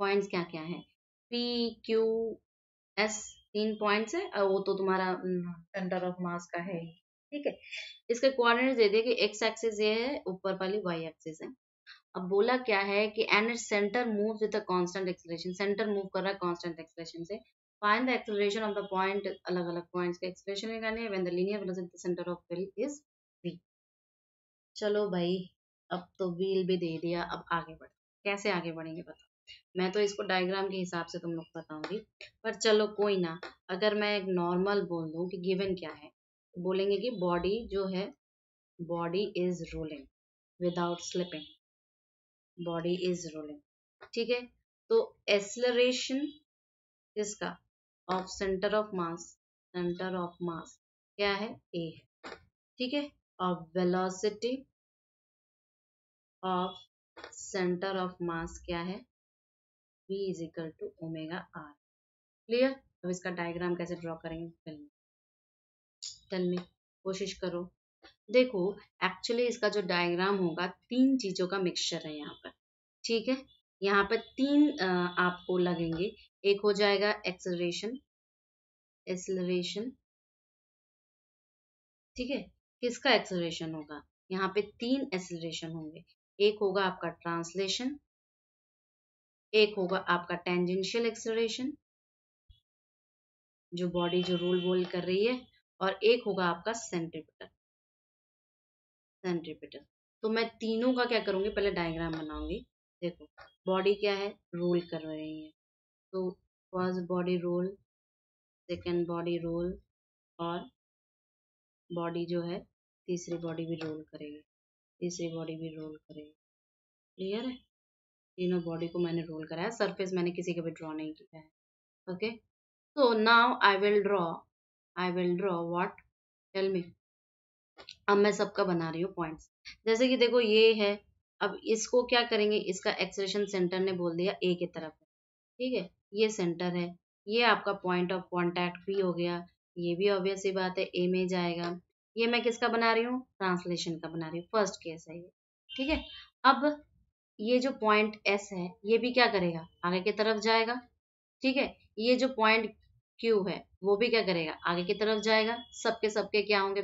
Points क्या क्या है, P Q S 3 पॉइंट्स है, और वो तो तुम्हारा सेंटर ऑफ मास का है ही, ठीक है। इसके कोऑर्डिनेट्स दे दिए कि एक्स एक्सिस ये है, ऊपर वाली वाई एक्सिस है। अब बोला क्या है कि and its centre moves with a constant acceleration, centre मूव कर रहा है कांस्टेंट एक्सेलरेशन से। Find the acceleration of the point, अलग अलग पॉइंट्स के एक्सेलरेशन निकालने हैं when the linear velocity the centre of wheel is v। चलो भाई, अब तो व्हील भी दे दिया, अब आगे बढ़, कैसे आगे बढ़ेंगे बताओ। मैं तो इसको डायग्राम के हिसाब से तुम लोग बताऊंगी, पर चलो कोई ना। अगर मैं एक नॉर्मल बोल दूं कि गिवन क्या है, तो बोलेंगे कि बॉडी जो है, body is rolling without slipping, body is rolling, ठीक है। तो एक्सेलरेशन किसका, of centre of mass, centre of mass क्या है, ए है, ठीक है। और velocity of centre of mass क्या है, v is equal to omega R. Clear. अब इसका डायग्राम कैसे ड्रॉ करेंगे, टेल मी, कोशिश करो। देखो, एक्चुअली इसका जो डायग्राम होगा, तीन चीजों का मिक्सचर है यहाँ पर, ठीक है। यहाँ पर तीन आपको लगेंगे। एक हो जाएगा एक्सेलरेशन, एक्सेलरेशन, ठीक है। किसका एक्सेलरेशन होगा, यहाँ पे तीन एक्सेलरेशन होंगे। एक होगा आपका ट्रांसलेशन, एक होगा आपका टेंजेंशियल एक्सेलरेशन, जो बॉडी जो रोल वोल कर रही है, और एक होगा आपका सेंट्रीपिटल, सेंट्रीपिटल। तो मैं तीनों का क्या करूंगी, पहले डायग्राम बनाऊंगी। देखो, बॉडी क्या है, रोल कर रही है, तो first body roll, second body roll, और बॉडी जो है तीसरी बॉडी भी रोल करेगी, तीसरी बॉडी भी रोल करेगी। क्लियर है, तीनों बॉडी को मैंने रोल कराया, सरफेस मैंने किसी का भी ड्रॉ नहीं किया है। Okay, so now I will draw what, tell me। अब मैं सबका बना रही हूँ पॉइंट्स। जैसे कि देखो ये है, अब इसको क्या करेंगे, इसका एक्सेलरेशन सेंटर ने बोल दिया ए की तरफ है, ठीक है। ये सेंटर है, ये आपका पॉइंट ऑफ कांटेक्ट भी हो गया, ये भी ऑब्वियस सी बात है ए में जाएगा। ये मैं किसका बना रही हूँ, ट्रांसलेशन का बना रही हूँ, फर्स्ट केस है ये, ठीक है। अब ये जो पॉइंट एस है, ये भी क्या करेगा, आगे की तरफ जाएगा, ठीक है। ये जो पॉइंट क्यू है, वो भी क्या करेगा, आगे की तरफ जाएगा। सबके क्या होंगे,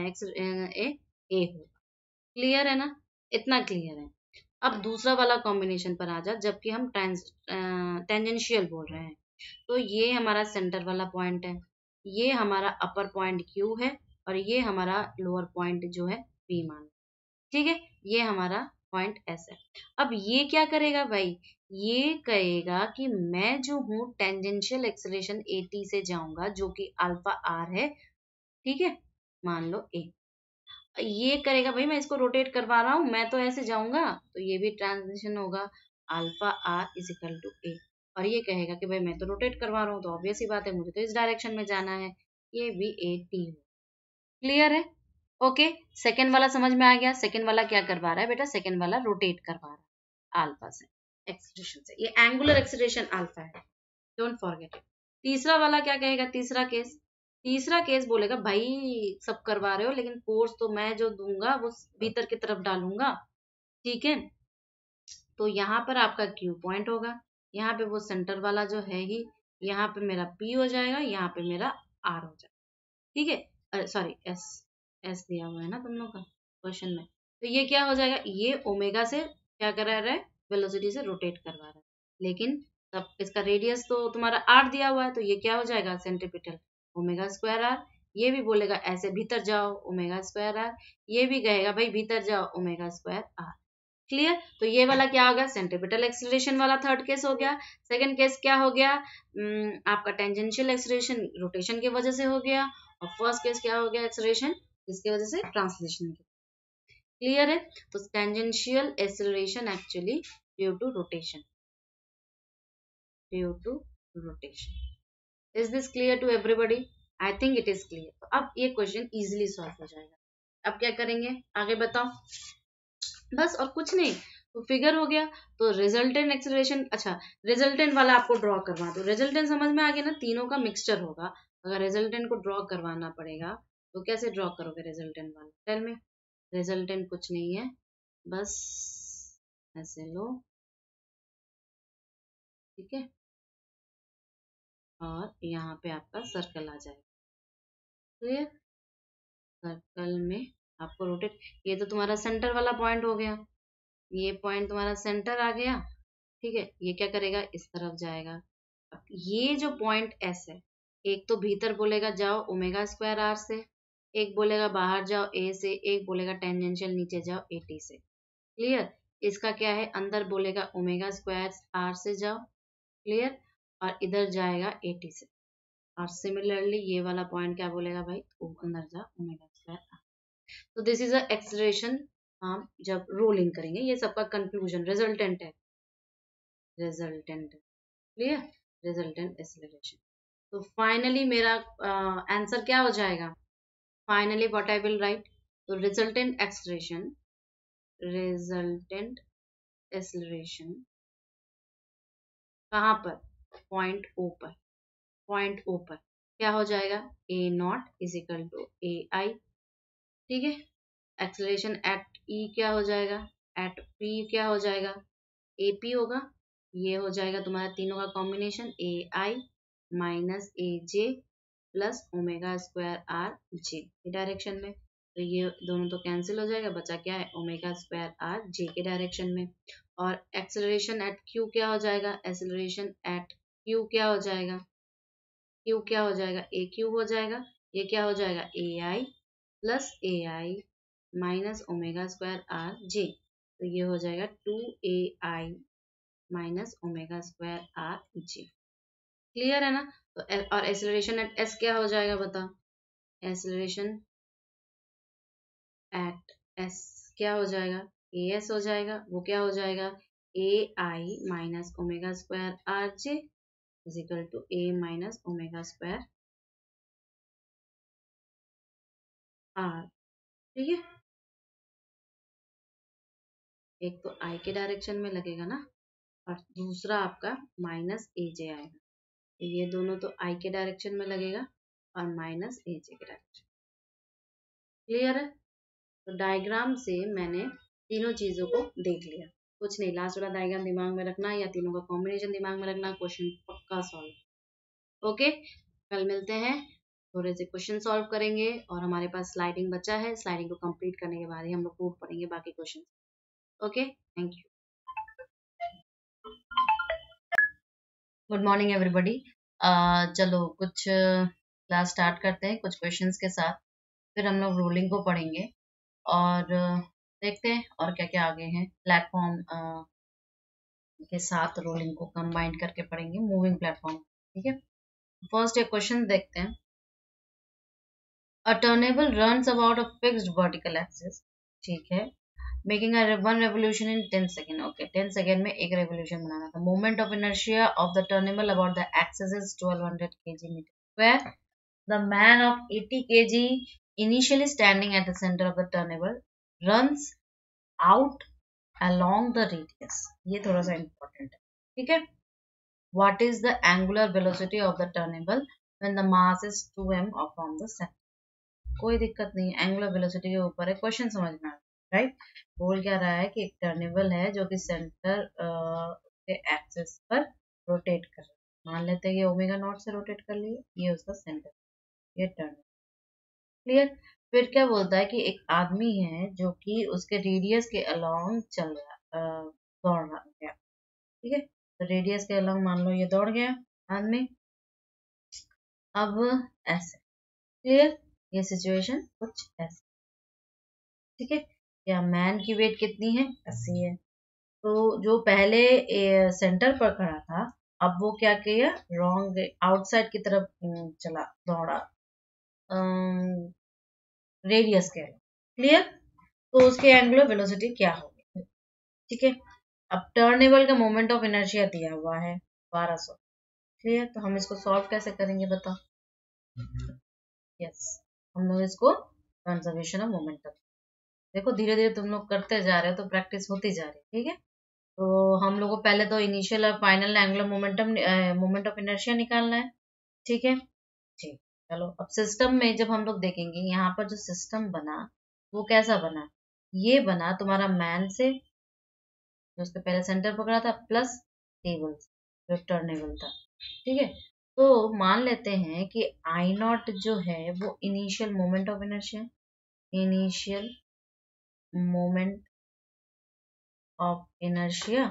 ए होगा। क्लियर है ना, इतना क्लियर है। अब दूसरा वाला कॉम्बिनेशन पर आ जा, जबकि हम टेंजेंशियल बोल रहे हैं। तो ये हमारा सेंटर वाला पॉइंट है, ये हमारा अपर पॉइंट क्यू है, और ये हमारा लोअर पॉइंट जो है पी मान, ठीक है। ये हमारा पॉइंट एस है। अब ये क्या करेगा भाई, ये कहेगा कि मैं जो हूँ टेंजेंशियल एक्सेलरेशन एटी से जाऊंगा, जो कि अल्फा आर है, ठीक है, मान लो ए। ये करेगा भाई, मैं इसको रोटेट करवा रहा हूँ, मैं तो ऐसे जाऊंगा, तो ये भी ट्रांजिशन होगा, alpha R is equal to A. और ये कहेगा कि भाई मैं तो रोटेट करवा रहा हूँ, तो ऑब्वियस ही बात है, मुझे तो इस डायरेक्शन में जाना है, ये भी ए टी। क्लियर है, ओके। सेकेंड वाला समझ में आ गया। सेकेंड वाला क्या करवा रहा है बेटा, सेकेंड वाला रोटेट करवा रहा है अल्फा से, एक्सेलरेशन से। ये एंगुलर एक्सेलरेशन अल्फा है, डोंट फॉरगेट इट। तीसरा वाला क्या कहेगा, तीसरा केस, तीसरा केस बोलेगा भाई सब करवा रहे हो, लेकिन फोर्स तो मैं जो दूंगा वो भीतर की तरफ डालूंगा, ठीक है। तो यहाँ पर आपका क्यू पॉइंट होगा, यहाँ पे वो सेंटर वाला जो है ही, यहाँ पे मेरा पी हो जाएगा, यहाँ पे मेरा आर हो जाएगा, ठीक है। सॉरी, एस, एस दिया हुआ है ना तुम लोग का क्वेश्चन में। तो ये क्या हो जाएगा, ये ओमेगा से क्या करा रहा है, वेलोसिटी से रोटेट करवा रहा है, लेकिन तब इसका रेडियस तो तुम्हारा आर दिया हुआ है, तो ये क्या हो जाएगा, सेंट्रीपिटल ओमेगा स्क्वायर आर। ये भी बोलेगा ऐसे भीतर जाओ, ओमेगा स्क्वायर आर। ये भी कहेगा भाई भीतर जाओ, ओमेगा स्क्वायर आर। क्लियर। तो ये वाला क्या हो गया, सेंट्रीपिटल एक्सीलरेशन वाला थर्ड केस हो गया। सेकंड केस क्या हो गया, आपका टेंजेंशियल एक्सीलरेशन रोटेशन की वजह से हो गया, और फर्स्ट केस क्या हो गया, एक्सीलरेशन इसकी वजह से ट्रांसलेशन की। क्लियर है। तो tangential acceleration actually due to rotation, due to rotation. Is this clear to everybody, I think it is clear. तो अब ये क्वेश्चन इजिली सॉल्व हो जाएगा। अब क्या करेंगे, आगे बताओ, बस और कुछ नहीं। तो फिगर हो गया, तो रिजल्टेंट एक्सेलरेशन, अच्छा रिजल्टेंट वाला आपको ड्रॉ करवा दो। रिजल्टेंट समझ में आ गया ना, तीनों का मिक्सचर होगा। अगर रिजल्टेंट को ड्रॉ करवाना पड़ेगा, तो कैसे ड्रॉ करोगे रिजल्टेंट वाला, टेल मी। रिजल्टेंट कुछ नहीं है, बस ऐसे लो, ठीक है, और यहाँ पे आपका सर्कल आ जाएगा। क्लियर? सर्कल में आपको रोटेट, ये तो तुम्हारा सेंटर वाला पॉइंट हो गया, ये पॉइंट तुम्हारा सेंटर आ गया। ठीक है, ये क्या करेगा, इस तरफ जाएगा। अब ये जो पॉइंट एस है, एक तो भीतर बोलेगा जाओ ओमेगा स्क्वायर आर से, एक बोलेगा बाहर जाओ ए से, एक बोलेगा टेंजेंशियल नीचे जाओ ए टी से। क्लियर? इसका क्या है, अंदर बोलेगा ओमेगा स्क्वायर आर से जाओ। क्लियर? और इधर जाएगा ए टी से। और सिमिलरली ये वाला पॉइंट क्या बोलेगा भाई, अंदर जा ओमेगा स्क्वायर आर। तो दिस इज अ एक्सलेरेशन, हम जब रोलिंग करेंगे, ये सबका कंक्लूजन रिजल्टेंट है, रिजल्टेंट। क्लियर? Resultant acceleration. तो फाइनली मेरा आंसर क्या हो जाएगा, finally what I will write, तो रिजल्टेंट एक्सलेरेशन, रिजल्टेंट एक्सलेरेशन कहाँ पर, पॉइंट ओ पर, पॉइंट ओ पर क्या हो जाएगा, A naught is equal to A I. ठीक है, एक्सलेरेशन एट ई क्या हो जाएगा, एट पी क्या हो जाएगा, ए पी होगा। ये हो जाएगा तुम्हारा तीनों का combination, A I minus A J plus omega square R J के डायरेक्शन में। तो ये दोनों तो कैंसिल हो जाएगा, बचा क्या है, ओमेगा स्क्वायर आर जे के डायरेक्शन में। और एक्सेलरेशन एट क्यू क्या हो जाएगा, एक्सेलरेशन एट क्यू क्या हो जाएगा, क्यू क्या हो जाएगा, ए क्यू हो जाएगा। ये क्या हो जाएगा, A I plus A I minus omega square R J. तो ये हो जाएगा 2ai minus omega square R J. Clear है ना? तो और एक्सेलरेशन एट एस क्या हो जाएगा बताओ, एक्सेलरेशन एट एस क्या हो जाएगा, ए एस हो जाएगा। वो क्या हो जाएगा, A I minus omega square R J is equal to A minus omega square R. ठीक है, एक तो आई के डायरेक्शन में लगेगा ना, और दूसरा आपका माइनस ए जे आएगा। तो ये दोनों तो आई के डायरेक्शन में लगेगा और माइनस ए जे के डायरेक्शन। क्लियर है? तो डायग्राम से मैंने तीनों चीजों को देख लिया, कुछ नहीं, लास्ट वाला डायग्राम दिमाग में रखना या तीनों का कॉम्बिनेशन दिमाग में रखना, क्वेश्चन पक्का सॉल्व। ओके, कल मिलते हैं, थोड़े से क्वेश्चन सॉल्व करेंगे और हमारे पास स्लाइडिंग बचा है, स्लाइडिंग को कंप्लीट करने के बाद ही हम लोग प्रूव पढ़ेंगे बाकी question. Okay, thank you. Good morning everybody. चलो कुछ क्लास स्टार्ट करते हैं कुछ क्वेश्चंस के साथ, फिर हम लोग रोलिंग को पढ़ेंगे और देखते हैं और क्या क्या आगे हैं। प्लेटफॉर्म के साथ रोलिंग को कंबाइन करके पढ़ेंगे, मूविंग प्लेटफॉर्म। ठीक है, फर्स्ट एक क्वेश्चन देखते हैं। A turntable runs about a fixed vertical axis, ठीक है, making one revolution in 10 second. Okay, 10 second में एक रेवोल्यूशन बनाना था। Moment of inertia of the turntable about the axis is 1200 kg metre square. The man of 80 kg initially standing at the center of the turnable runs out along the radius। ये थोड़ा सा important है, ठीक है। What is the angular velocity of the turnable when the mass is 2m from the center? कोई दिक्कत नहीं है, एंगुलर वेलोसिटी के ऊपर है, क्वेश्चन समझना है, राइट। बोल क्या रहा है कि एक टर्नेबल है जो कि सेंटर के एक्सिस पर रोटेट कर रहा है। मान लेते हैं ये ओमेगा नॉट से रोटेट कर लिए, ये उसका सेंटर, ये टर्न। क्लियर? फिर क्या बोलता है कि एक आदमी है जो कि उसके रेडियस के अलोंग चल रहा, दौड़ रहा गया। ठीक है, तो रेडियस के अलोंग मान लो ये दौड़ गया आदमी। अब ऐसे, क्लियर, ये सिचुएशन कुछ ऐसे। ठीक है, या मैन की वेट कितनी है, 80 है। तो जो पहले सेंटर पर खड़ा था, अब वो क्या किया, रॉन्ग आउटसाइड की तरफ चला, दौड़ा रेडियस के। क्लियर? तो उसके एंगुलर वेलोसिटी क्या होगी। ठीक है, अब टर्नेबल का मोमेंट ऑफ इनर्शिया दिया हुआ है 1200। क्लियर? तो हम इसको सॉल्व कैसे करेंगे बताओ। यस, हम लोग इसको कंजर्वेशन ऑफ मोमेंटम, देखो धीरे धीरे तुम लोग करते जा रहे हो तो प्रैक्टिस होती जा रही है। ठीक है, तो हम लोग को पहले तो इनिशियल और final angular momentum, moment of inertia निकालना है। ठीक है जी, चलो अब सिस्टम में जब हम लोग देखेंगे, यहाँ पर जो सिस्टम बना वो कैसा बना, ये बना तुम्हारा मैन से जो उसके पहले सेंटर पकड़ा था प्लस टेबल। रिटर्नेबल था। ठीक है, तो मान लेते हैं कि आई नॉट जो है वो initial moment of inertia, initial moment of inertia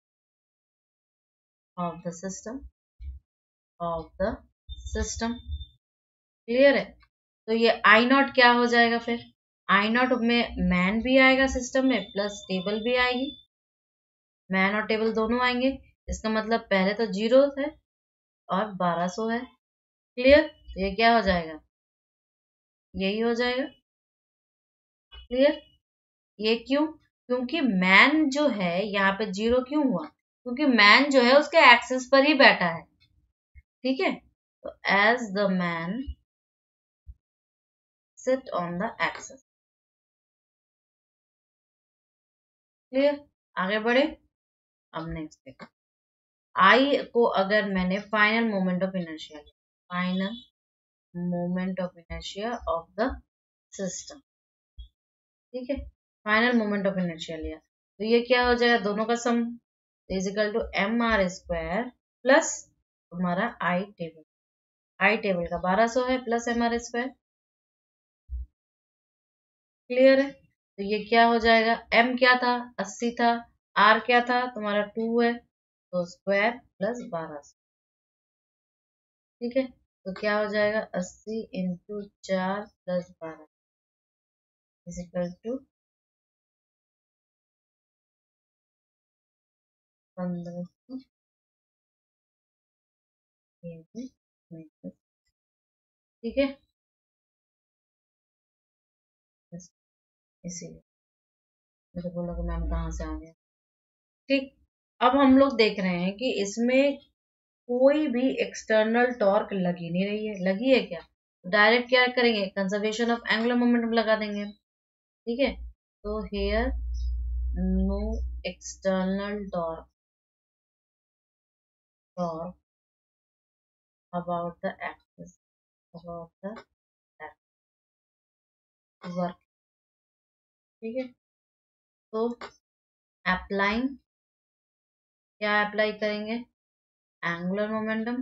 of the system, of the system. Clear है? तो ये आई नॉट क्या हो जाएगा फिर, आई नॉट में मैन भी आएगा सिस्टम में प्लस टेबल भी आएगी, मैन और टेबल दोनों आएंगे। इसका मतलब पहले तो 0 है और 1200 है। क्लियर? तो ये क्या हो जाएगा, यही हो जाएगा। क्लियर? ये क्यों, क्योंकि मैन जो है यहाँ पे 0 क्यों हुआ, क्योंकि मैन जो है उसके एक्सिस पर ही बैठा है। ठीक है, तो as the man sit on the axis. Clear? आगे बढ़े। अब नेक्स्ट देखो, आई को अगर मैंने फाइनल मोमेंट ऑफ इनर्शिया लिया, final moment of inertia of the system. ठीक है, फाइनल मोमेंट ऑफ इनर्शिया लिया, तो ये क्या हो जाएगा, दोनों का sum is equal to M R square plus तुम्हारा आई टेबल, आई टेबल का 1200 है plus M R square. Clear है? तो ये क्या हो जाएगा, एम क्या था 80 था, आर क्या था तुम्हारा 2 है, तो स्क्वायर प्लस 1200। ठीक है, तो क्या हो जाएगा 80 into 4 plus 12 is equal to 1500 metre. ठीक है, इसीलिए मुझे बोला कि मैम कहाँ से आ गया। ठीक, अब हम लोग देख रहे हैं कि इसमें कोई भी एक्सटर्नल टॉर्क लगी नहीं रही है, लगी है क्या, डायरेक्ट क्या करेंगे, कंजर्वेशन ऑफ एंगुलर मोमेंटम लगा देंगे। ठीक है, तो here no external torque torque about the axis, about the work. ठीक है, तो अप्लाइंग, क्या अप्लाई करेंगे, angular momentum,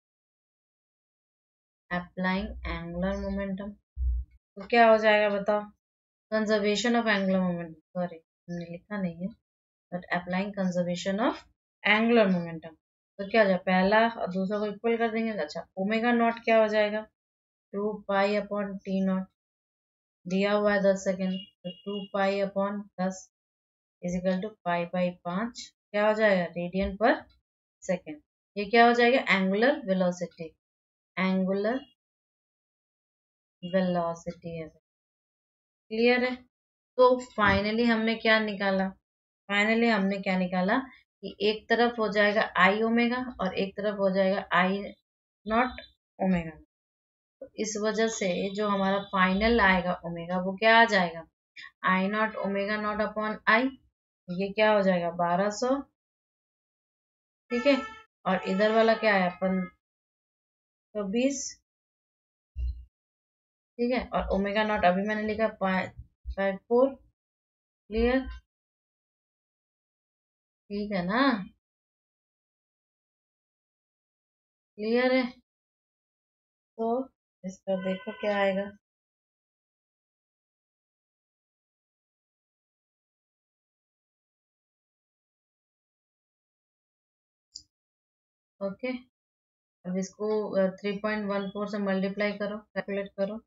applying angular momentum. तो क्या हो जाएगा बताओ, conservation of angular momentum, sorry हमने लिखा नहीं है, but applying conservation of angular momentum. तो क्या हो जाएगा, पहला और दूसरा को इक्वल कर देंगे। अच्छा, ओमेगा नॉट क्या हो जाएगा, 2 पाई अपॉन टी नॉट, दिया हुआ है 10 सेकेंड, तो 2 pi upon 10 is equal to pi by 5, क्या हो जाएगा, रेडियन पर सेकेंड। ये क्या हो जाएगा, एंगुलर वेलोसिटी, एंगुलर वेलोसिटी है। क्लियर है? तो फाइनली हमने क्या निकाला, फाइनली हमने क्या निकाला कि एक तरफ हो जाएगा आई ओमेगा और एक तरफ हो जाएगा आई नॉट ओमेगा। तो इस वजह से जो हमारा फाइनल आएगा ओमेगा वो क्या आ जाएगा, I naught omega naught upon I, ये क्या हो जाएगा 1200। ठीक है, और इधर वाला क्या है 1520। ठीक है, और ओमेगा नॉट अभी मैंने लिखा 54। क्लियर? ठीक है ना, क्लियर है? तो इसका देखो क्या आएगा। ओके, अब इसको 3.14 से मल्टीप्लाई करो, कैलकुलेट करो।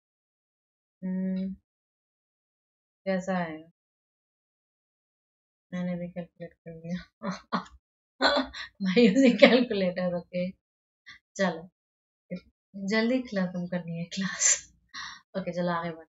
कैसा आएगा, मैंने भी कैलकुलेट कर लिया भाई उसी कैलकुलेटर। ओके, चलो जल्दी खत्म करनी है क्लास। ओके चलो आगे बढ़।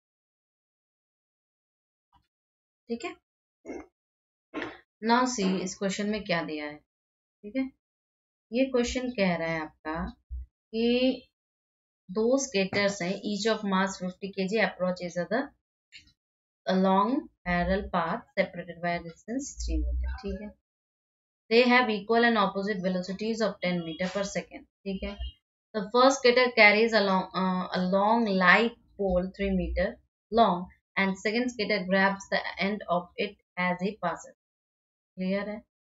ठीक है, नाउ सी इस क्वेश्चन में क्या दिया है। ठीक है, ये क्वेश्चन कह रहा है आपका कि दो स्केटर्स हैं, each of mass 50 kg approach each other along parallel path separated by a distance 3 meter. ठीक है, they have equal and opposite velocities of 10 meter per second. ठीक है, the first skater carries along a long light pole 3 meter long and second skater grabs the end of it as he passes. Clear है?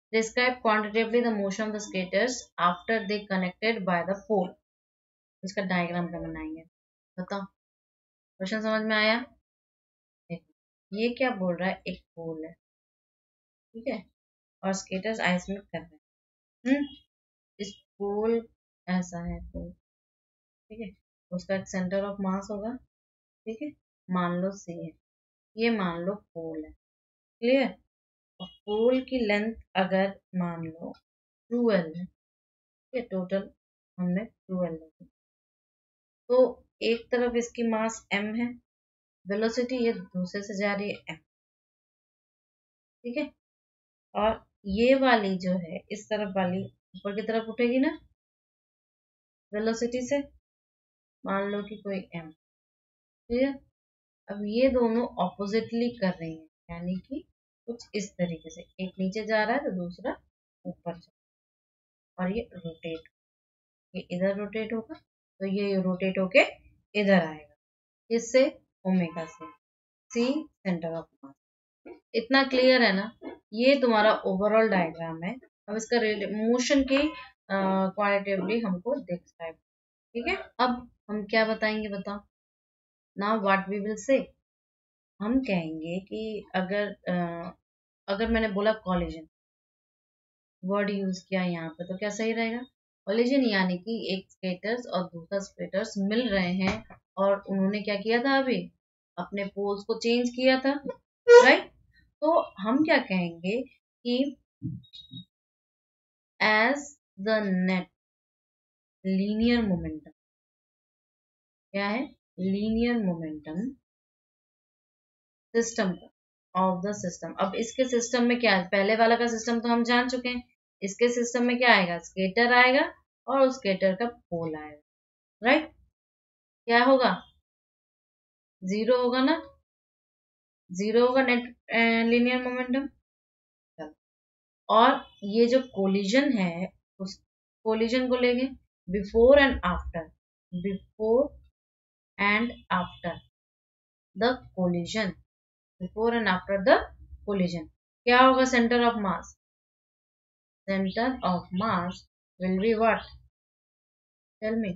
Describe quantitatively the motion of the skaters after they connected by the pole. इसका diagram क्या बनाएंगे बताओ। Question समझ में आया। देखो ये क्या बोल रहा है, एक पोल है ठीक है और स्केटर्स आइस में कर रहे हैं। इस पोल ऐसा है पोल ठीक है, उसका एक सेंटर ऑफ मास होगा ठीक है, मान लो सी है, ये मान लो पोल है क्लियर। और पोल की लेंथ अगर मान लो 12 है ठीक है, टोटल हमने 12 है, तो एक तरफ इसकी मास m है, वेलोसिटी ये दूसरे से जा रही है m ठीक है, और ये वाली जो है इस तरफ वाली ऊपर की तरफ उठेगी ना वेलोसिटी से, मान लो कि कोई m क्लियर। अब ये दोनों ऑपोजिटली कर रही हैं, यानी कि कुछ इस तरीके से, एक नीचे जा रहा है तो दूसरा ऊपर जा रहा है और ये रोटेट, ये इधर रोटेट होगा तो ये रोटेट होके इधर आएगा, इससे ओमेगा से सी सेंटर ऑफ मास। इतना क्लियर है ना। ये तुम्हारा ओवरऑल डायग्राम है। अब इसका मोशन के क्वालिटेटिवली हमको डिस्क्राइब ठीक है। अब हम क्या बताएंगे बताओ। Now what we will say, हम कहेंगे कि अगर मैंने बोला कॉलिजन वर्ड यूज किया यहाँ पे तो क्या सही रहेगा। कॉलिजन यानी कि एक स्केटर्स और दूसरा स्केटर्स मिल रहे हैं और उन्होंने क्या किया था, अभी अपने पोल्स को चेंज किया था राइट। तो हम क्या कहेंगे कि as the net linear momentum, क्या है linear momentum system of the system. अब इसके सिस्टम में क्या है, पहले वाला का सिस्टम तो हम जान चुके हैं, इसके सिस्टम में क्या आएगा, स्केटर आएगा और उस स्केटर का पोल आएगा राइट। क्या होगा, जीरो होगा ना, जीरो होगा नेट लीनियर मोमेंटम। और ये जो कोलिजन है उस कोलिजन को लेंगे before and after, before and after the collision, before and after the collision क्या होगा, centre of mass, center of mass will be what, tell me,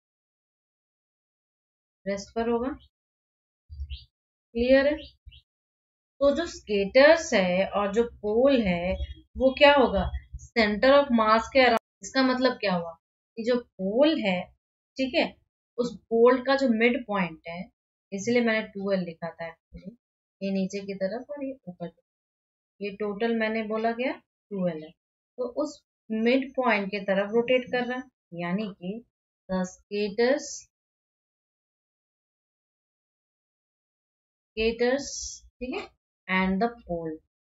rest पर होगा क्लियर है। तो जो स्केटर्स है और जो पोल है वो क्या होगा, सेंटर ऑफ मास के अराउंड। इसका मतलब क्या हुआ कि जो पोल है ठीक है, उस पोल का जो मिड पॉइंट है, इसलिए मैंने 12 लिखा था एक्चुअली, ये नीचे की तरफ और ये ऊपर की तरफ, ये टोटल मैंने बोला गया 12 है, तो उस मिड पॉइंट की तरफ रोटेट कर रहा है, यानी कि द skaters ठीक है and the pole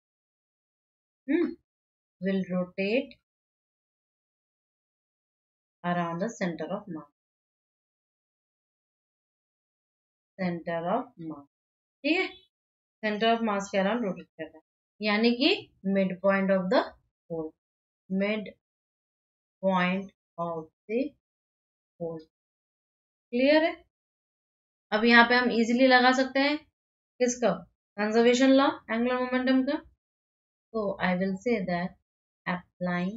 will rotate around the center of mass, center of mass ठीक है, सेंटर ऑफ मास के अराउंड रोटेट कर रहा है, यानी कि mid point of the pole, mid point of the pole clear है। अब यहाँ पे हम इजीली लगा सकते हैं किसका, कंजर्वेशन लॉ एंगुलर मोमेंटम का। तो I will say that applying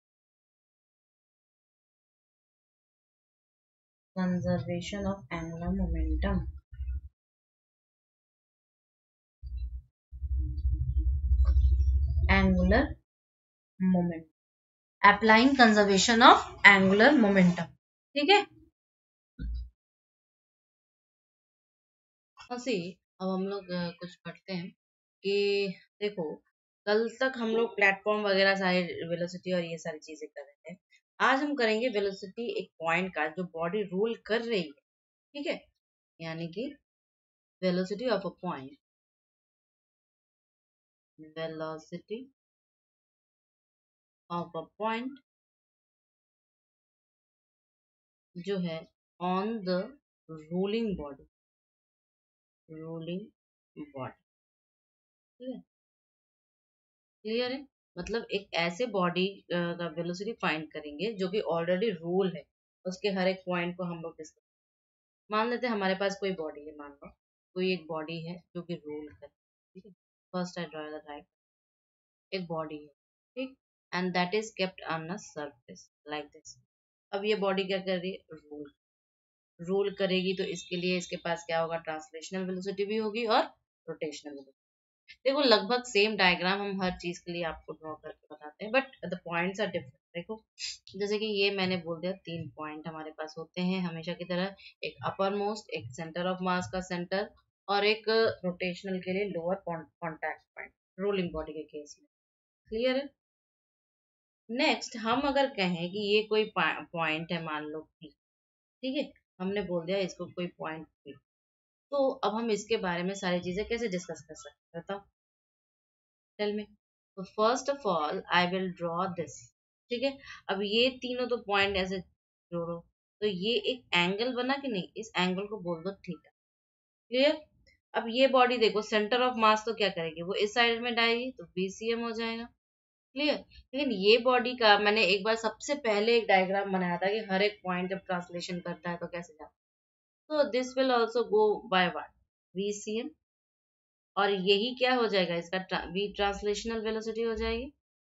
conservation of angular momentum, angular moment, applying conservation of angular momentum ठीक है। सी अब हम लोग कुछ पढ़ते हैं कि देखो कल तक हम लोग प्लेटफॉर्म वगैरह सारे वेलोसिटी और ये सारी चीजें कर रहे थे। आज हम करेंगे वेलोसिटी एक पॉइंट का जो बॉडी रोल कर रही है ठीक है, यानी कि velocity of a point, velocity of a point जो है on the rolling body, rolling body ठीक है क्लियर है। मतलब एक ऐसे बॉडी का वेलोसिटी फाइंड करेंगे जो कि ऑलरेडी रोल है, उसके हर एक पॉइंट को हम लोग डिस्कस, मान लेते हैं हमारे पास कोई बॉडी है, मान लो कोई एक बॉडी है जो कि रोल कर ठीक है। First I draw the right, एक बॉडी है ठीक, and that is kept on a surface like this. अब ये बॉडी क्या कर रही है, रूल करेगी, तो इसके लिए इसके पास क्या होगा, ट्रांसलेशनल वेलोसिटी भी होगी और रोटेशनल वेलोसिटी। देखो लगभग सेम डायग्राम हम हर चीज के लिए आपको ड्रॉ करके बताते हैं, but the points are different. देखो जैसे कि ये मैंने बोल दिया 3 पॉइंट हमारे पास होते हैं हमेशा की तरह, एक अपर मोस्ट, एक सेंटर ऑफ मास का सेंटर, और एक रोटेशनल के लिए lower contact point, rolling body के केस में। क्लियर है। नेक्स्ट हम अगर कहें कि ये कोई पॉइंट है, मान लो P, ठीक है, हमने बोल दिया इसको कोई पॉइंट P, तो अब हम इसके बारे में सारी चीजें कैसे डिस्कस कर सकते हैं, बताओ, टेल मी। तो first of all I will draw this, ठीक है। अब ये तीनों तो पॉइंट ऐसे जोड़ो, तो ये एक एंगल बना कि नहीं, इस एंगल को बोल दो थीटा। क्लियर। अब ये बॉडी देखो, सेंटर ऑफ मास तो क्या करेगी, वो इस साइड में डालेगी, तो BCM हो जाएगा। क्लियर। लेकिन ये बॉडी का मैंने एक बार सबसे पहले एक डायग्राम बनाया था कि हर एक पॉइंट जब ट्रांसलेशन करता है तो कैसे जाता है, तो this will also go by what, VCM, और यही क्या हो जाएगा, इसका V ट्रांसलेशनल वेलोसिटी हो जाएगी।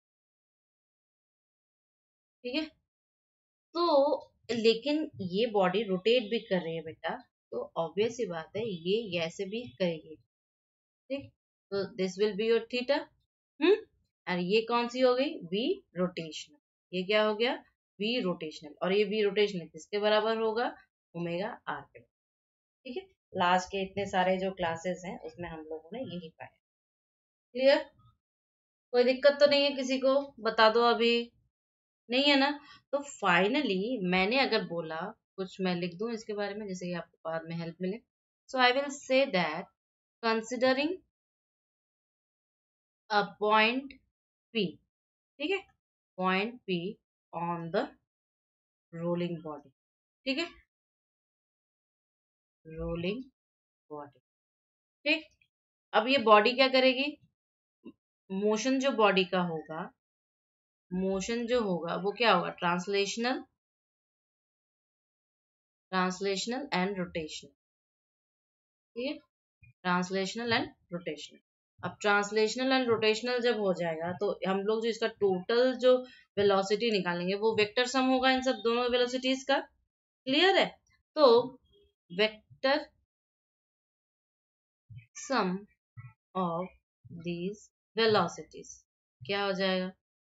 ठीक है। तो लेकिन ये बॉडी रोटेट भी कर रही है बेटा, तो ऑब्वियस सी बात है ये ऐसे भी करेगी। ठीक। तो this will be your theta. और ये कौन सी हो गई, V रोटेशनल। ये क्या हो गया, V रोटेशनल, और ये V रोटेशनल किसके बराबर होगा, ओमेगा R के। ठीक है। लास्ट के इतने सारे जो क्लासेस हैं उसमें हम लोगों ने यही पाया। क्लियर। कोई दिक्कत तो नहीं है किसी को, बता दो अभी, नहीं है ना। तो फाइनली मैंने अगर बोला, कुछ मैं लिख दूं इसके बारे में जैसे कि आपको बाद में हेल्प मिले, so I will say that considering a point P, ठीक है, point P on the rolling body, ठीक है, रोलिंग बॉडी। ठीक। अब ये बॉडी क्या करेगी, मोशन जो बॉडी का होगा, मोशन जो होगा वो क्या होगा, ट्रांसलेशनल, ट्रांसलेशनल एंड रोटेशनल। ठीक है, ट्रांसलेशनल एंड रोटेशनल। अब ट्रांसलेशनल एंड रोटेशनल जब हो जाएगा तो हम लोग जो इसका टोटल जो वेलोसिटी निकालेंगे वो वेक्टर सम होगा इन सब दोनों वेलोसिटीज का। क्लियर है। तो vector sum of these velocities क्या हो जाएगा,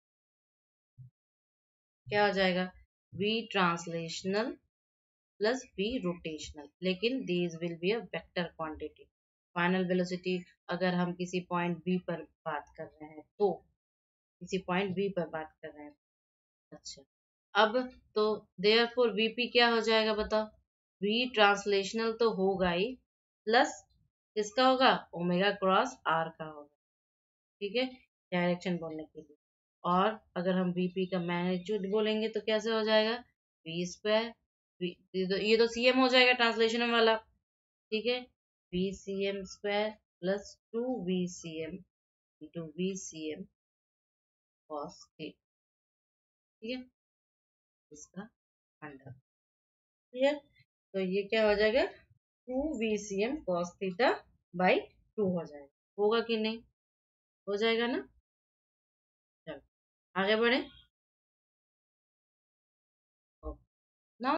क्या हो जाएगा, V translational plus V rotational, लेकिन these will be a vector quantity. Final velocity अगर हम किसी पॉइंट B पर बात कर रहे हैं, तो किसी पॉइंट B पर बात कर रहे हैं, अच्छा, अब तो देयरफॉर VP क्या हो जाएगा बताओ, V ट्रांसलेशनल तो होगा ही, प्लस किसका होगा, ओमेगा क्रॉस R का होगा। ठीक है, डायरेक्शन बोलने के लिए। और अगर हम VP का मैग्नीट्यूड बोलेंगे तो कैसे हो जाएगा, V स्क्वायर, ये तो CM हो जाएगा ट्रांसलेशन वाला। ठीक है, VCM square plus 2VCM into VCM cos theta. ठीक है, इसका अंडर। क्लियर। तो ये क्या हो जाएगा, 2VCM कॉस थीटा बाई 2 हो जाएगा, होगा कि नहीं, हो जाएगा ना। चलो आगे बढ़े। नाउ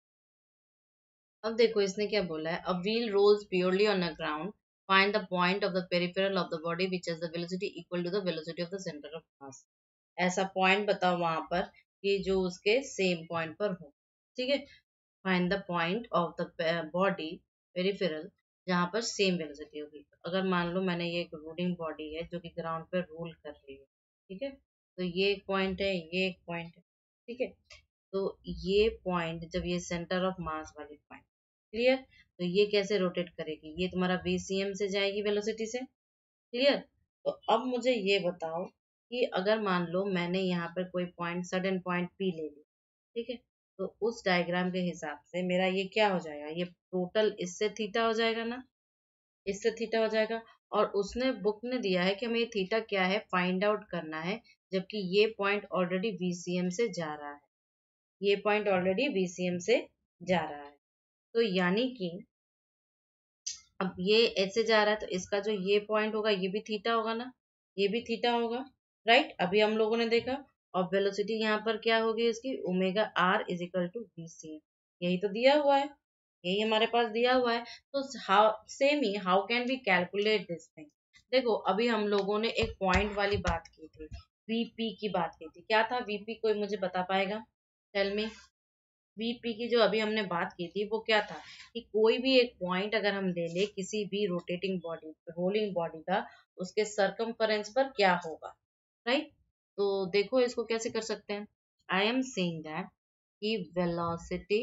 अब देखो इसने क्या बोला है, a wheel rolls purely on a ground, find the point of the peripheral of the body which has the velocity equal to the velocity of the centre of mass. ऐसा पॉइंट बताओ वहां पर कि जो उसके सेम पॉइंट पर हो। ठीक है, find the point of the body peripheral जहां पर सेम वेलोसिटी होगी। अगर मान लो मैंने ये एक रोलिंग बॉडी है जो कि ग्राउंड पर रोल कर रही है, ठीक है, तो ये एक पॉइंट है, ये एक पॉइंट है। ठीक है, तो ये पॉइंट जब ये सेंटर ऑफ मास वाली पॉइंट, क्लियर, तो ये कैसे रोटेट करेगी, ये तुम्हारा VCM से जाएगी वेलोसिटी से। क्लियर। तो अब मुझे ये बताओ कि अगर मान लो मैंने यहाँ पर कोई पॉइंट, सडन पॉइंट P ले लिया, ठीक है, तो उस डायग्राम के हिसाब से मेरा ये क्या हो जाएगा, ये टोटल इससे थीटा हो जाएगा ना, इससे थीटा हो जाएगा। और उसने बुक ने दिया है कि हमें ये थीटा क्या है फाइंड आउट करना है, जबकि ये पॉइंट ऑलरेडी VCM से जा रहा है, ये पॉइंट ऑलरेडी VCM से जा रहा है। तो यानी कि अब ये ऐसे जा रहा है तो इसका जो ये पॉइंट होगा ये भी थीटा होगा ना, ये भी थीटा होगा, राइट। अभी हम लोगों ने देखा और वेलोसिटी यहाँ पर क्या होगी इसकी, omega R is equal to V, यही तो दिया हुआ है, यही हमारे पास दिया हुआ है। तो हाउ सेम ही how can we calculate this thing. देखो अभी हम लोगों ने एक पॉइंट वाली बात की थी, वीपी की बात की थी, क्या था वीपी, कोई मुझे बता पाएगा, टेल मी। वीपी की जो अभी हमने बात की थी वो क्या था, कि कोई भी एक पॉइंट अगर हम ले ले किसी भी रोटेटिंग बॉडी, रोलिंग बॉडी का, उसके सरकमफेरेंस पर क्या होगा, राइट। तो देखो इसको कैसे कर सकते हैं, आई एम सेइंग दैट कि वेलोसिटी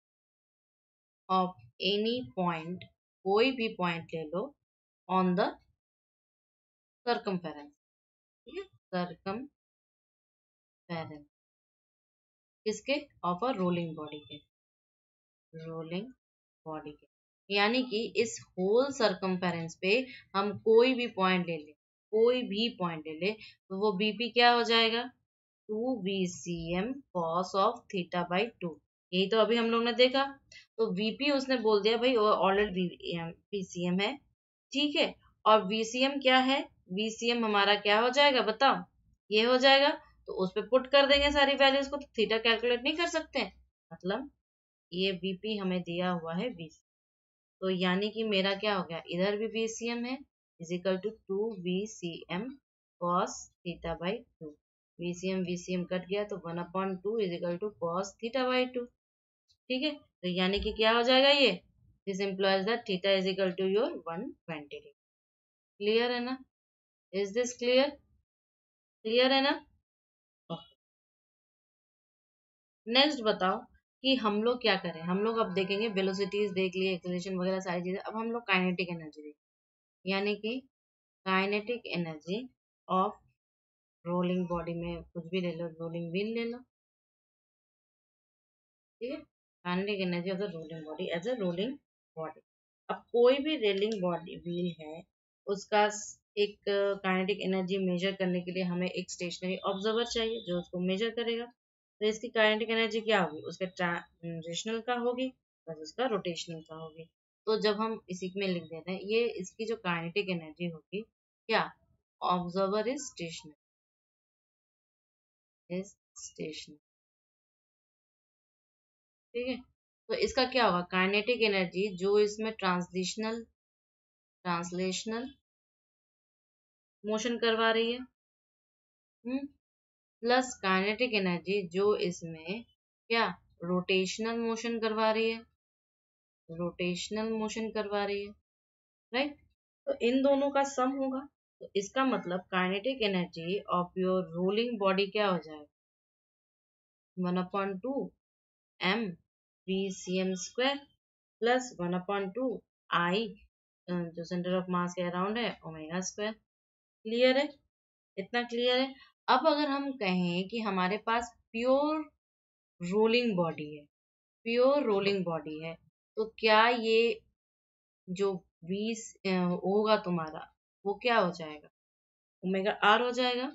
ऑफ एनी पॉइंट, कोई भी पॉइंट ले लो, ऑन द सरकमफेरेंस, ठीक है, सरकमफेरेंस किसके, ऑफ अ रोलिंग बॉडी के, रोलिंग बॉडी के, यानी कि इस होल सरकमफेरेंस पे हम कोई भी पॉइंट ले ले, कोई भी पॉइंट ले ले, तो वो बीपी क्या हो जाएगा, 2 VCM cos of theta by 2, यही तो अभी हम लोग ने देखा। तो वीपी उसने बोल दिया भाई ऑलरेडी वीसीएम है, ठीक है, और वीसीएम क्या है, वीसीएम हमारा क्या हो जाएगा बताओ, ये हो जाएगा, तो उस पे पुट कर देंगे सारी वैल्यूज को, तो थीटा कैलकुलेट नहीं कर सकते हैं, मतलब ये वीपी हमें दिया हुआ है 20, तो यानी कि मेरा क्या हो गया, इधर भी वीसीएम है, is equal to 2 VCM cos theta by 2, VCM VCM cut गया तो 1/2 is equal to cos theta by 2, ठीक है, तो यानी कि क्या हो जाएगा ये, this implies that theta is equal to your 120 degree. Clear है ना, इज दिस क्लियर, क्लियर है ना। नेक्स्ट बताओ कि हम लोग क्या करें, हम लोग अब देखेंगे वेलोसिटीज देख लिए, एक्सेलरेशन वगैरह सारी चीजें, अब हम लोग काइनेटिक एनर्जी देखेंगे, यानी कि kinetic energy of rolling body में कुछ भी ले लो, रोलिंग व्हील ले लो, ठीक है, kinetic energy of the rolling body as a rolling body. अब कोई भी रोलिंग बॉडी व्हील है, उसका एक काइनेटिक एनर्जी मेजर करने के लिए हमें एक स्टेशनरी ऑब्जर्वर चाहिए जो उसको मेजर करेगा, तो इसकी काइनेटिक एनर्जी क्या होगी, उसके ट्रांजिशनल का होगी प्लस उसका रोटेशनल का होगी। तो जब हम इसी में लिख देते हैं, ये इसकी जो काइनेटिक एनर्जी होगी क्या, observer is stationary, is stationary, ठीक है, तो इसका क्या होगा, काइनेटिक एनर्जी जो इसमें ट्रांसलेशनल मोशन करवा रही है, प्लस काइनेटिक एनर्जी जो इसमें क्या, रोटेशनल मोशन करवा रही है, रोटेशनल मोशन करवा रही है, राइट। तो इन दोनों का सम होगा, तो इसका मतलब kinetic energy of your rolling body क्या हो जाएगा, 1/2 m/cm² प्लस 1/2 I जो सेंटर ऑफ मास के अराउंड है ओमेगा स्क्वायर। क्लियर है, इतना क्लियर है। अब अगर हम कहें कि हमारे पास प्योर रोलिंग बॉडी है, प्योर रोलिंग बॉडी है, तो क्या ये जो वी होगा तुम्हारा वो क्या हो जाएगा, ओमेगा आर हो जाएगा,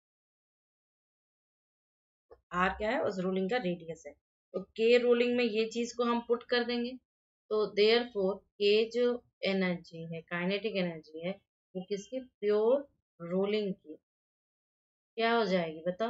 आर क्या है, उस रोलिंग का रेडियस है, तो के रोलिंग में ये चीज को हम पुट कर देंगे, तो देयर फोर के जो एनर्जी है, काइनेटिक एनर्जी है, वो किसकी, प्योर रोलिंग की क्या हो जाएगी बताओ,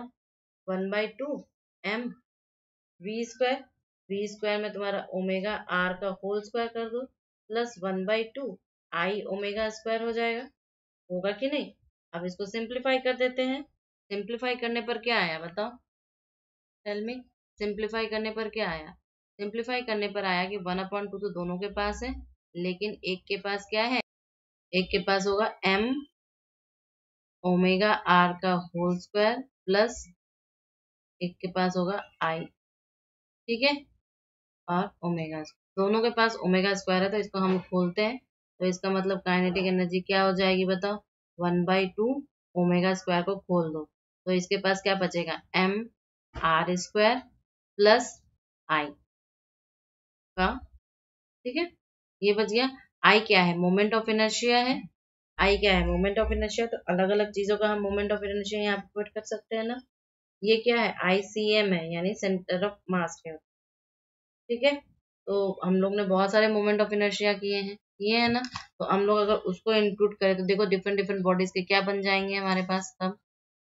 1/2 m v² में तुम्हारा ओमेगा आर का होल स्क्वायर कर दो, प्लस 1/2 आई ओमेगा स्क्वायर हो जाएगा, होगा कि नहीं। अब इसको सिंप्लीफाई कर देते हैं, सिंप्लीफाई करने पर क्या आया बताओ, टेल मी, सिंप्लीफाई करने पर क्या आया, सिंप्लीफाई करने पर आया कि 1/2 तो दोनों के पास है, लेकिन एक के पास क्या है, एक के पास होगा m ओमेगा आर का होल स्क्वायर प्लस एक के पास होगा आई, ठीक है, और ओमेगा, दोनों के पास ओमेगा स्क्वायर है, तो इसको हम खोलते हैं, तो इसका मतलब काइनेटिक एनर्जी क्या हो जाएगी बताओ, 1/2 ओमेगा स्क्वायर को खोल दो, तो इसके पास क्या बचेगा, m/r² प्लस आई का, ठीक है, ये बच गया। आई क्या है, मोमेंट ऑफ इनर्शिया है, आई क्या है, मोमेंट ऑफ इनर्शिया, तो अलग अलग चीजों का हम मोमेंट ऑफ इनर्शिया यहाँ पे पुट कर सकते हैं ना, ये क्या है, ICM है, यानी सेंटर ऑफ मास है, ठीक है, तो हम लोग ने बहुत सारे मोमेंट ऑफ इनर्शिया किए हैं ना, तो हम लोग अगर उसको इंक्लूड करें तो देखो डिफरेंट डिफरेंट बॉडीज के क्या बन जाएंगे हमारे पास तब,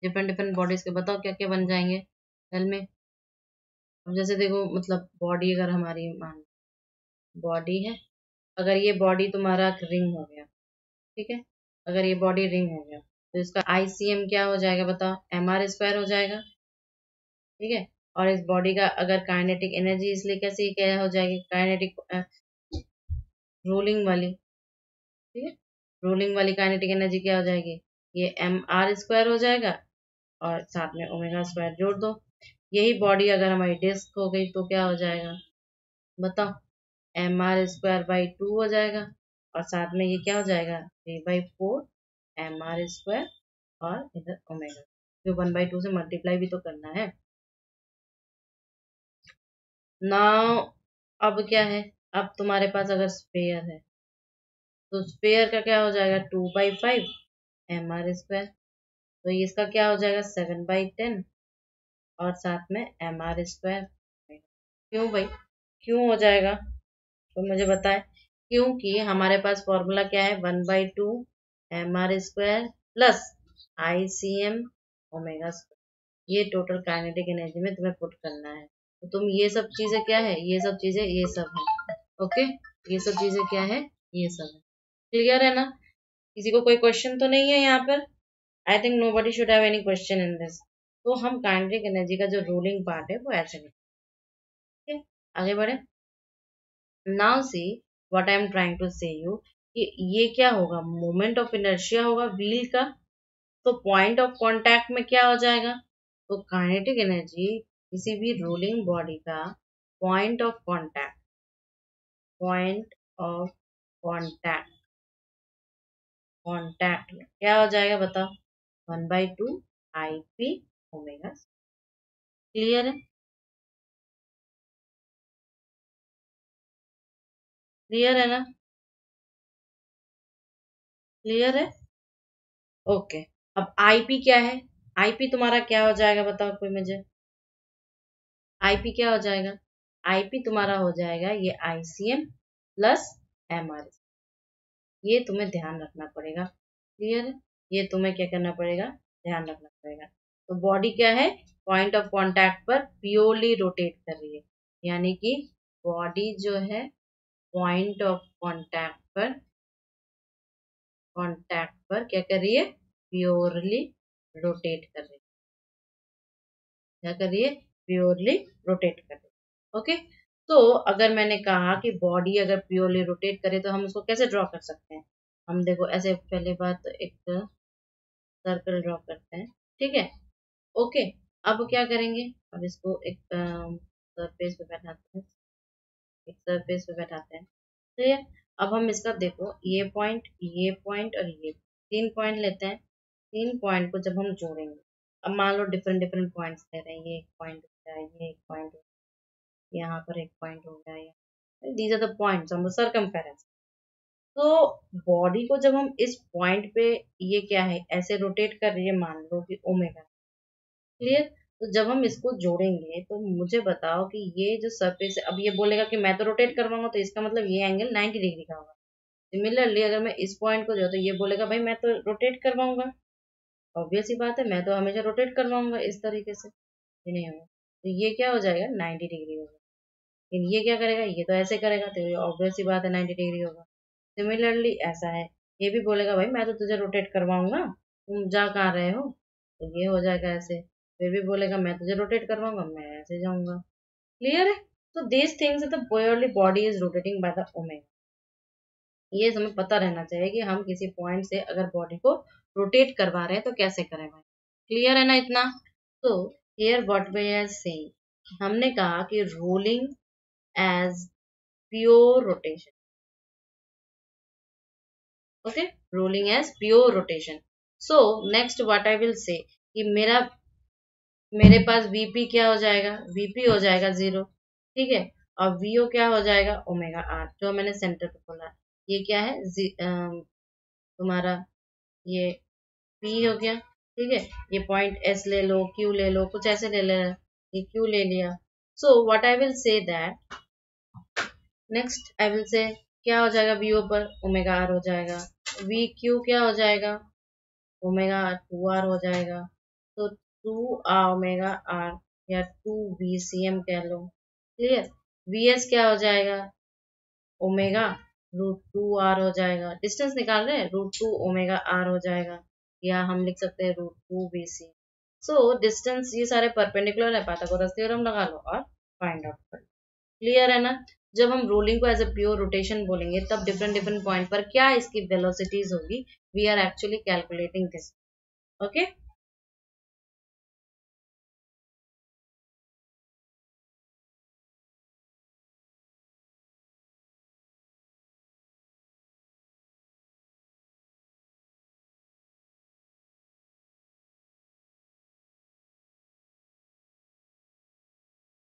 डिफरेंट डिफरेंट बॉडीज के बताओ क्या क्या बन जाएंगे सेल में। अब जैसे देखो मतलब बॉडी अगर हमारी मान बॉडी है, अगर ये बॉडी तुम्हारा रिंग हो गया, ठीक है, अगर ये बॉडी रिंग हो गया तो इसका ICM क्या हो जाएगा बताओ, mr² हो जाएगा, ठीक है। और इस बॉडी का अगर काइनेटिक एनर्जी इसलिए कैसे क्या हो जाएगी, काइनेटिक रोलिंग वाली, ठीक है, रोलिंग वाली काइनेटिक एनर्जी क्या हो जाएगी, ये mr² हो जाएगा और साथ में ω² जोड़ दो। यही बॉडी अगर हमारी डिस्क हो गई तो क्या हो जाएगा बताओ, mr²/2 हो जाएगा और साथ में ये क्या हो जाएगा 3/4 mr² और इधर ओमेगा, जो 1/2 से मल्टीप्लाई भी तो करना है। नाउ अब क्या है, अब तुम्हारे पास अगर स्फेयर है तो स्फेयर का क्या हो जाएगा 2/5 mr², तो इसका क्या हो जाएगा 7/10 और साथ में mr²। क्यों भाई, क्यों हो जाएगा तो मुझे बताए, क्योंकि हमारे पास फॉर्मूला क्या है 1/2 mr² प्लस ICM ω², ये टोटल काइनेटिक एनर्जी में तुम्हें पुट करना है। तो तुम ये सब चीजें क्या है, ये सब चीजें ये सब है, ओके, ये सब चीजें क्या है, ये सब है। क्लियर है ना, किसी को कोई क्वेश्चन तो नहीं है यहाँ पर, I think nobody should have any question in this. तो हम काइनेटिक एनर्जी का जो रूलिंग पार्ट है वो ऐसे लिखते हैं, आगे बढ़े। Now see what I am trying to say you, कि ये क्या होगा, मोमेंट ऑफ इनर्शिया होगा व्हील का, तो पॉइंट ऑफ कांटेक्ट में क्या हो जाएगा, तो काइनेटिक एनर्जी किसी भी रोलिंग बॉडी का point of contact, point of contact, contact में क्या हो जाएगा बताओ 1/2 IP ω। क्लियर है, क्लियर है ना, क्लियर है, ओके। अब IP क्या है, IP तुम्हारा क्या हो जाएगा बताओ कोई मुझे, IP क्या हो जाएगा, IP तुम्हारा हो जाएगा ये ICM प्लस MR, ये तुम्हें ध्यान रखना पड़ेगा। क्लियर है, ये तुम्हें क्या करना पड़ेगा, ध्यान रखना पड़ेगा। तो बॉडी क्या है, पॉइंट ऑफ कांटेक्ट पर प्योरली रोटेट कर रही है, यानी कि बॉडी जो है पॉइंट ऑफ कांटेक्ट पर क्या कर रही है, प्योरली रोटेट कर रही है, क्या कर रही है, प्योरली रोटेट कर रही है, ओके। तो अगर मैंने कहा कि बॉडी अगर प्योरली रोटेट करे तो हम उसको कैसे ड्रॉ कर सकते हैं, हम देखो ऐसे पहले बात एक सर्कल ड्रॉ करते हैं, ठीक है, ओके। अब क्या करेंगे, अब इसको एक सरफेस पे बैठाते हैं, एक सरफेस पे बैठाते हैं, ठीक है। अब हम इसका देखो ये पॉइंट और ये 3 पॉइंट लेते हैं, 3 पॉइंट को जब हम जोड़ेंगे, अब मान लो डिफरेंट डिफरेंट पॉइंट्स ले रहे हैं, ये एक पॉइंट हो गया, ये एक पॉइंट हो गया, यहाँ पर एक पॉइंट हो गया, these are the points on the circumference. तो बॉडी को जब हम इस पॉइंट पे, ये क्या है ऐसे रोटेट कर रही है, मान लो कि ओमेगा, क्लियर। तो जब हम इसको जोड़ेंगे तो मुझे बताओ कि ये जो सरफेस है, अब ये बोलेगा कि मैं तो रोटेट करवाऊंगा, तो इसका मतलब ये एंगल 90 डिग्री का होगा। सिमिलरली अगर मैं इस पॉइंट को जो, तो ये बोलेगा भाई मैं तो रोटेट करवाऊंगा, ऑब्वियस ही बात है, मैं तो हमेशा रोटेट करवाऊंगा इस तरीके से, ये नहीं होगा, तो ये क्या हो जाएगा 90 डिग्री होगा। लेकिन ये क्या करेगा, ये तो ऐसे करेगा, तो ये ऑब्वियस ही बात है 90 डिग्री होगा। सिमिलरली ऐसा है, ये भी बोलेगा भाई मैं तो तुझे रोटेट करवाऊंगा, तुम जा कहाँ रहे हो, तो ये हो जाएगा ऐसे, फिर भी बोलेगा मैं तुझे रोटेट करवाऊंगा, मैं ऐसे जाऊंगा। क्लियर है, तो this things the purely body is rotating by the omega, ये हमें पता रहना चाहिए कि हम किसी पॉइंट से अगर बॉडी को रोटेट करवा रहे हैं तो कैसे करें भाई। क्लियर है ना इतना, तो here what we are saying, हमने कहा कि rolling as pure rotation, okay, rolling as pure rotation. So next what I will say, कि मेरे पास VP क्या हो जाएगा, VP हो जाएगा 0, ठीक है, और VO क्या हो जाएगा ओमेगा R, जो मैंने सेंटर पे बोला, ये क्या है तुम्हारा ये P हो गया, ठीक है, ये पॉइंट S ले लो, Q ले लो, कुछ ऐसे ले लेना, ये Q ले लिया। So what I will say that, next I will say क्या हो जाएगा, VO पर ओमेगा R हो जाएगा, VQ क्या हो जाएगा ओमेगा 2R हो जाएगा, तो 2 ओमेगा आर या 2 VCM कह लो। क्लियर। VS क्या हो जाएगा, ओमेगा √2 R हो जाएगा। डिस्टेंस निकाल रहे हैं, √2 ओमेगा R हो जाएगा, या हम लिख सकते हैं √2 VCM। सो डिस्टेंस ये सारे परपेंडिकुलर है, पाइथागोरस थ्योरम लगा लो और फाइंड आउट कर लो। क्लियर है ना। जब हम रोलिंग को एज अ प्योर रोटेशन बोलेंगे तब डिफरेंट डिफरेंट पॉइंट पर क्या इसकी वेलोसिटीज होगी, we are actually calculating this. Okay.